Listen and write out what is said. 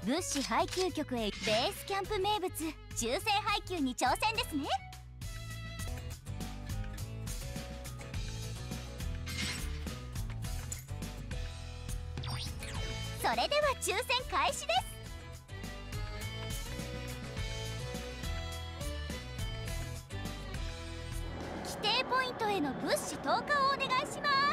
物資配給局へベースキャンプ名物抽選配給に挑戦ですね。それでは抽選開始です。規定ポイントへの物資投下をお願いします。